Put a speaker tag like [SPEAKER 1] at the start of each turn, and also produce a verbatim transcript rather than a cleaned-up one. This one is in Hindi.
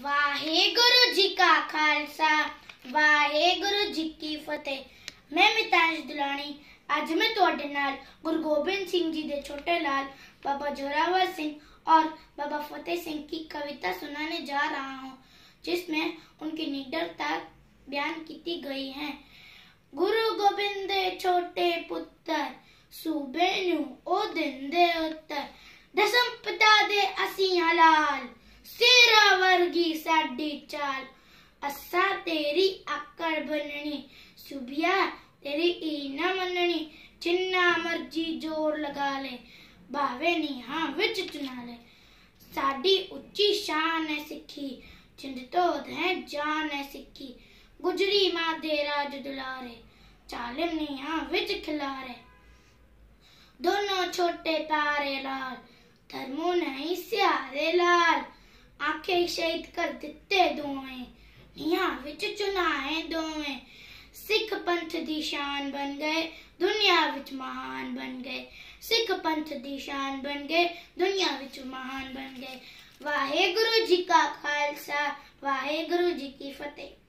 [SPEAKER 1] वाहेगुरु जी का खालसा वाहेगुरु जी की फतेह। मैं मितांश दुलानी आज मैं तुहाडे नाल गुरु गोबिंद सिंह जी दे छोटे लाल बाबा जोरावर सिंह और बाबा फतेह सिंह की कविता सुनाने जा रहा हूँ, जिसमें उनकी निडरता बयान की गई है। गुरु गोबिंद दे छोटे पुत्र सूबे नू ओ दिन दे उत्तर, दसम पिता दे असी हलाल सेरा वर्गी साडी चाल। असा तेरी आकड़ बननी सुबिया तेरी ई न मननी, जिन्ना मर्जी जोर लगा ले भावे नी हाँ विच चुना ले। साडी उच्ची शान है सिखी जिंद तो है जान है सिखी, गुजरी मां दे राज दुलारे चालिम नी हाँ विच खिलारे। दोनों छोटे प्यारे लाल धर्मों नहीं स्यारे लाल, आंखें शहीद कर दिते दोवें निया विच चुनाए दोवें। सिख पंथ दी शान बन गए दुनिया विच महान बन गए, सिख पंथ दी शान बन गए दुनिया विच महान बन गए। वाहेगुरु जी का खालसा वाहेगुरु जी की फतेह।